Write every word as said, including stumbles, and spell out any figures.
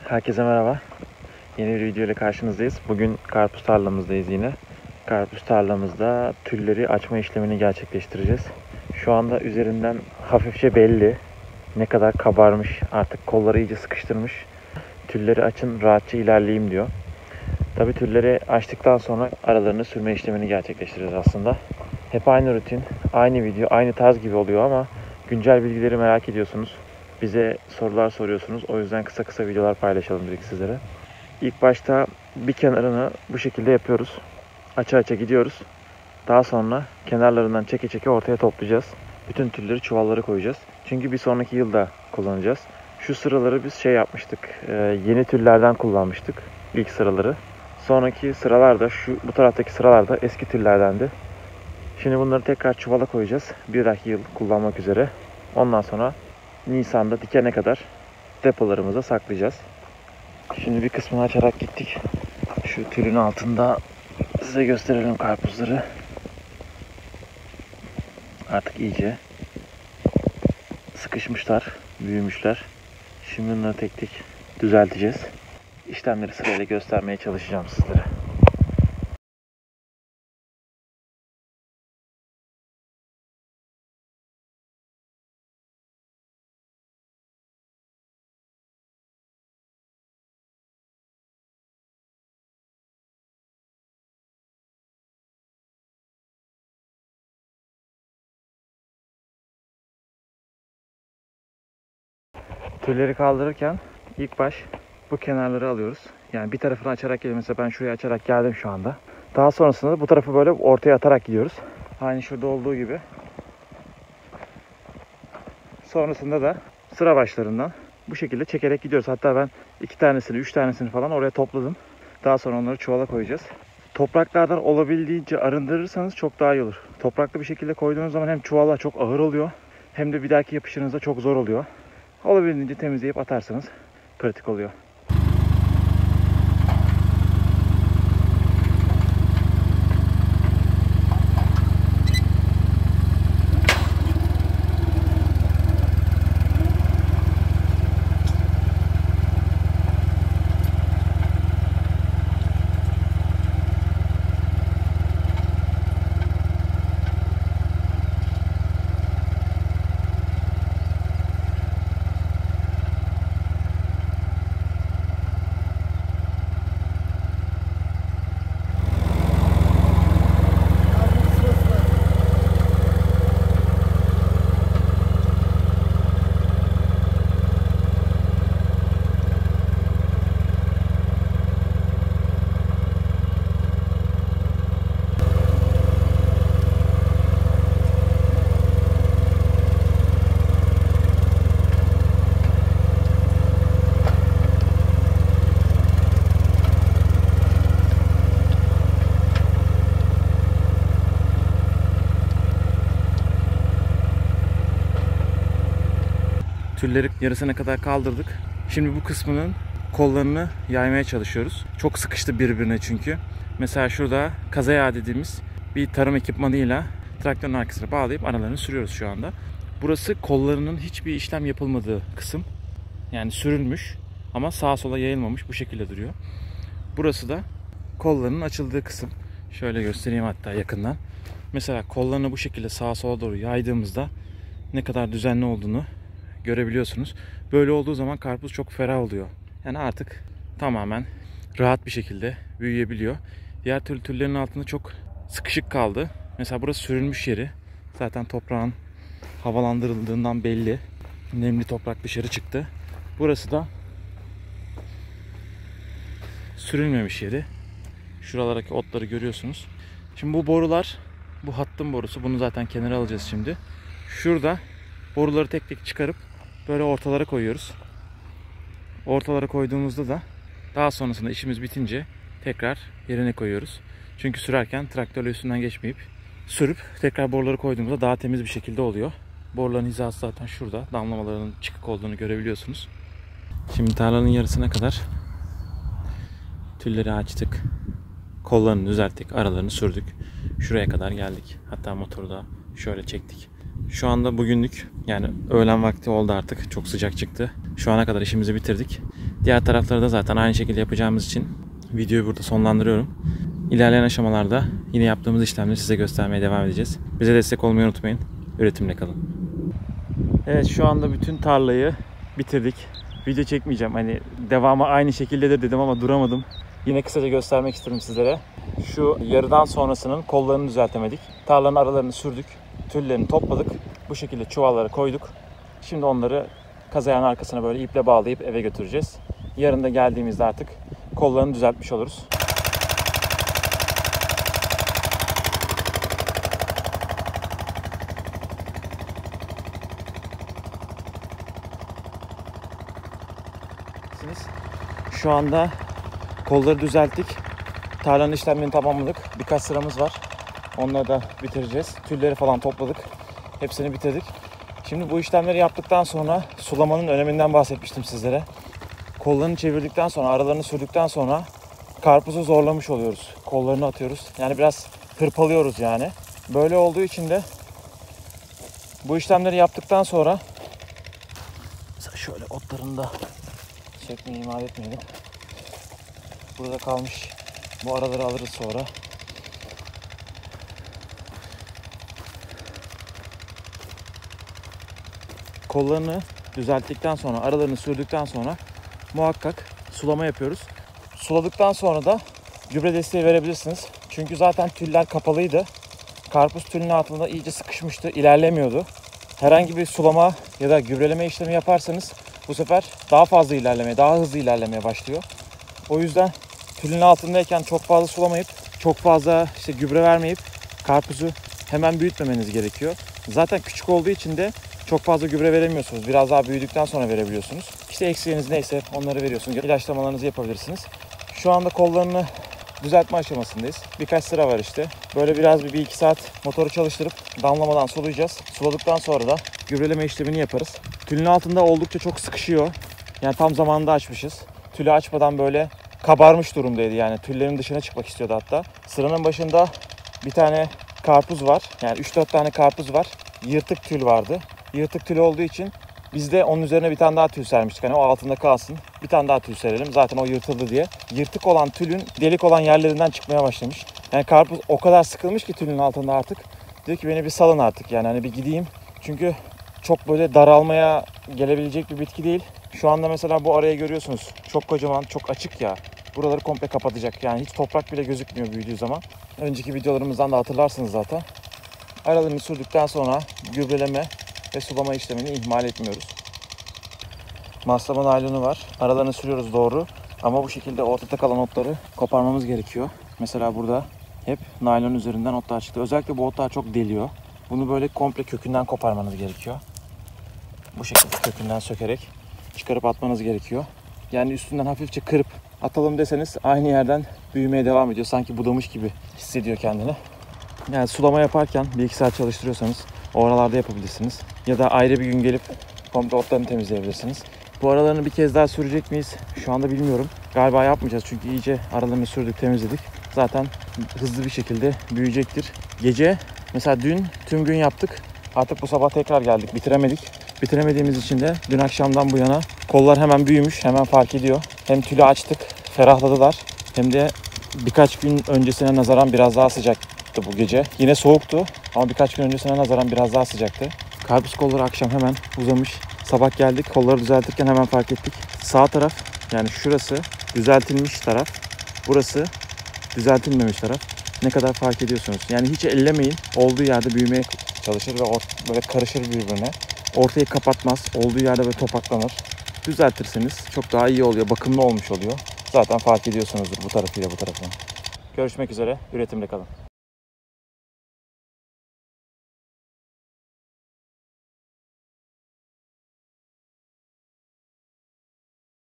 Herkese merhaba. Yeni bir video ile karşınızdayız. Bugün karpuz tarlamızdayız yine. Karpuz tarlamızda tülleri açma işlemini gerçekleştireceğiz. Şu anda üzerinden hafifçe belli. Ne kadar kabarmış, artık kolları iyice sıkıştırmış. Tülleri açın, rahatça ilerleyeyim diyor. Tabii tülleri açtıktan sonra aralarını sürme işlemini gerçekleştireceğiz aslında. Hep aynı rutin, aynı video, aynı tarz gibi oluyor ama güncel bilgileri merak ediyorsunuz. Bize sorular soruyorsunuz. O yüzden kısa kısa videolar paylaşalım dedik sizlere. İlk başta bir kenarını bu şekilde yapıyoruz. Aça aça gidiyoruz. Daha sonra kenarlarından çeke çeke ortaya toplayacağız. Bütün tülleri çuvallara koyacağız. Çünkü bir sonraki yılda kullanacağız. Şu sıraları biz şey yapmıştık. Yeni tüllerden kullanmıştık. İlk sıraları. Sonraki sıralarda şu bu taraftaki sıralarda eski tüllerdendi. Şimdi bunları tekrar çuvala koyacağız. Bir dahaki yıl kullanmak üzere. Ondan sonra Nisan'da dikene kadar depolarımıza saklayacağız. Şimdi bir kısmını açarak gittik. Şu tülün altında size gösterelim karpuzları. Artık iyice sıkışmışlar, büyümüşler. Şimdi bunları tek tek düzelteceğiz. İşlemleri sırayla göstermeye çalışacağım sizlere. Tülleri kaldırırken ilk baş bu kenarları alıyoruz. Yani bir tarafını açarak geliyorum. Mesela ben şuraya açarak geldim şu anda. Daha sonrasında da bu tarafı böyle ortaya atarak gidiyoruz. Aynı şurada olduğu gibi. Sonrasında da sıra başlarından bu şekilde çekerek gidiyoruz. Hatta ben iki tanesini, üç tanesini falan oraya topladım. Daha sonra onları çuvala koyacağız. Topraklardan olabildiğince arındırırsanız çok daha iyi olur. Topraklı bir şekilde koyduğunuz zaman hem çuvala çok ağır oluyor hem de bir dahaki yapışınızda çok zor oluyor. Olabildiğince temizleyip atarsanız pratik oluyor. Tülleri yarısına kadar kaldırdık. Şimdi bu kısmının kollarını yaymaya çalışıyoruz. Çok sıkıştı birbirine çünkü. Mesela şurada kaza yağı dediğimiz bir tarım ekipmanıyla traktörün arkasına bağlayıp aralarını sürüyoruz şu anda. Burası kollarının hiçbir işlem yapılmadığı kısım. Yani sürülmüş ama sağa sola yayılmamış, bu şekilde duruyor. Burası da kollarının açıldığı kısım. Şöyle göstereyim hatta yakından. Mesela kollarını bu şekilde sağa sola doğru yaydığımızda ne kadar düzenli olduğunu görebiliyorsunuz. Böyle olduğu zaman karpuz çok ferah oluyor. Yani artık tamamen rahat bir şekilde büyüyebiliyor. Diğer türlü türlerin altında çok sıkışık kaldı. Mesela burası sürülmüş yeri. Zaten toprağın havalandırıldığından belli. Nemli toprak dışarı çıktı. Burası da sürülmemiş yeri. Şuralardaki otları görüyorsunuz. Şimdi bu borular, bu hattın borusu. Bunu zaten kenara alacağız şimdi. Şurada boruları tek tek çıkarıp böyle ortalara koyuyoruz. Ortalara koyduğumuzda da daha sonrasında işimiz bitince tekrar yerine koyuyoruz. Çünkü sürerken traktörle üstünden geçmeyip sürüp tekrar boruları koyduğumuzda daha temiz bir şekilde oluyor. Boruların hizası zaten şurada. Damlamaların çıkık olduğunu görebiliyorsunuz. Şimdi tarlanın yarısına kadar tülleri açtık. Kollarını düzelttik. Aralarını sürdük. Şuraya kadar geldik. Hatta motoru da şöyle çektik. Şu anda bugünlük, yani öğlen vakti oldu artık. Çok sıcak çıktı. Şu ana kadar işimizi bitirdik. Diğer tarafları da zaten aynı şekilde yapacağımız için videoyu burada sonlandırıyorum. İlerleyen aşamalarda yine yaptığımız işlemleri size göstermeye devam edeceğiz. Bize destek olmayı unutmayın. Üretimle kalın. Evet, şu anda bütün tarlayı bitirdik. Video çekmeyeceğim. Hani devamı aynı şekildedir dedim ama duramadım. Yine kısaca göstermek istedim sizlere. Şu yarıdan sonrasının kollarını düzeltemedik. Tarlanın aralarını sürdük. Tüllerini topladık. Bu şekilde çuvallara koyduk. Şimdi onları kazayağın arkasına böyle iple bağlayıp eve götüreceğiz. Yarın da geldiğimizde artık kollarını düzeltmiş oluruz. Şu anda kolları düzelttik. Tarlanın işlemlerini tamamladık. Birkaç sıramız var. Onları da bitireceğiz. Tülleri falan topladık. Hepsini bitirdik. Şimdi bu işlemleri yaptıktan sonra sulamanın öneminden bahsetmiştim sizlere. Kollarını çevirdikten sonra, aralarını sürdükten sonra karpuzu zorlamış oluyoruz. Kollarını atıyoruz. Yani biraz hırpalıyoruz yani. Böyle olduğu için de bu işlemleri yaptıktan sonra mesela şöyle otlarını da çekmeyi ihmal etmeyelim. Burada kalmış bu araları alırız sonra. Kollarını düzelttikten sonra, aralarını sürdükten sonra muhakkak sulama yapıyoruz. Suladıktan sonra da gübre desteği verebilirsiniz. Çünkü zaten tüller kapalıydı. Karpuz tülünün altında iyice sıkışmıştı, ilerlemiyordu. Herhangi bir sulama ya da gübreleme işlemi yaparsanız bu sefer daha fazla ilerlemeye, daha hızlı ilerlemeye başlıyor. O yüzden tülün altındayken çok fazla sulamayıp, çok fazla işte gübre vermeyip karpuzu hemen büyütmemeniz gerekiyor. Zaten küçük olduğu için de çok fazla gübre veremiyorsunuz. Biraz daha büyüdükten sonra verebiliyorsunuz. İşte eksiğiniz neyse onları veriyorsunuz. İlaçlamalarınızı yapabilirsiniz. Şu anda kollarını düzeltme aşamasındayız. Birkaç sıra var işte. Böyle biraz bir, bir iki saat motoru çalıştırıp damlamadan sulayacağız. Suladıktan sonra da gübreleme işlemini yaparız. Tülün altında oldukça çok sıkışıyor. Yani tam zamanında açmışız. Tülü açmadan böyle kabarmış durumdaydı yani. Tüllerin dışına çıkmak istiyordu hatta. Sıranın başında bir tane karpuz var. Yani üç dört tane karpuz var. Yırtık tül vardı. Yırtık tül olduğu için biz de onun üzerine bir tane daha tül sermiştik. Hani o altında kalsın. Bir tane daha tül serelim. Zaten o yırtıldı diye. Yırtık olan tülün delik olan yerlerinden çıkmaya başlamış. Yani karpuz o kadar sıkılmış ki tülün altında artık. Diyor ki beni bir salın artık yani hani bir gideyim. Çünkü çok böyle daralmaya gelebilecek bir bitki değil. Şu anda mesela bu arayı görüyorsunuz. Çok kocaman, çok açık ya. Buraları komple kapatacak. Yani hiç toprak bile gözükmüyor büyüdüğü zaman. Önceki videolarımızdan da hatırlarsınız zaten. Aralarını sürdükten sonra gübreleme ve sulama işlemini ihmal etmiyoruz. Maslama naylonu var. Aralarını sürüyoruz doğru. Ama bu şekilde ortada kalan otları koparmamız gerekiyor. Mesela burada hep naylon üzerinden otlar çıktı. Özellikle bu otlar çok deliyor. Bunu böyle komple kökünden koparmanız gerekiyor. Bu şekilde kökünden sökerek çıkarıp atmanız gerekiyor. Yani üstünden hafifçe kırıp atalım deseniz aynı yerden büyümeye devam ediyor. Sanki budamış gibi hissediyor kendini. Yani sulama yaparken bir iki saat çalıştırıyorsanız o aralarda yapabilirsiniz. Ya da ayrı bir gün gelip komple otlarını temizleyebilirsiniz. Bu aralarını bir kez daha sürecek miyiz? Şu anda bilmiyorum. Galiba yapmayacağız çünkü iyice aralarını sürdük, temizledik. Zaten hızlı bir şekilde büyüyecektir. Gece mesela dün tüm gün yaptık. Artık bu sabah tekrar geldik. Bitiremedik. Bitiremediğimiz için de dün akşamdan bu yana kollar hemen büyümüş. Hemen fark ediyor. Hem tülü açtık. Ferahladılar. Hem de birkaç gün öncesine nazaran biraz daha sıcaktı bu gece. Yine soğuktu ama birkaç gün öncesine nazaran biraz daha sıcaktı. Karpuz kolları akşam hemen uzamış. Sabah geldik. Kolları düzeltirken hemen fark ettik. Sağ taraf yani şurası düzeltilmiş taraf. Burası düzeltilmemiş taraf. Ne kadar fark ediyorsunuz. Yani hiç ellemeyin. Olduğu yerde büyümeye çalışır ve böyle karışır birbirine. Ortayı kapatmaz. Olduğu yerde böyle topaklanır. Düzeltirseniz çok daha iyi oluyor. Bakımlı olmuş oluyor. Zaten fark ediyorsunuzdur bu tarafıyla bu tarafını. Görüşmek üzere. Üretimde kalın.